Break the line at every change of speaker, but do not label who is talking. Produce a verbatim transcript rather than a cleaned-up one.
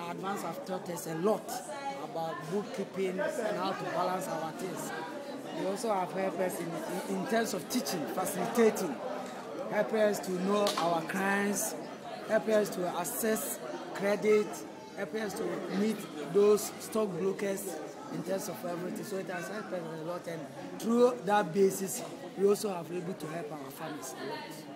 advance have taught us a lot about bookkeeping and how to balance our things. They also have helped us in, in, in terms of teaching, facilitating, help us to know our clients, help us to assess credit, help us to meet those stockbrokers in terms of everything. So it has helped us a lot, and through that basis, we also have been able to help our families a lot.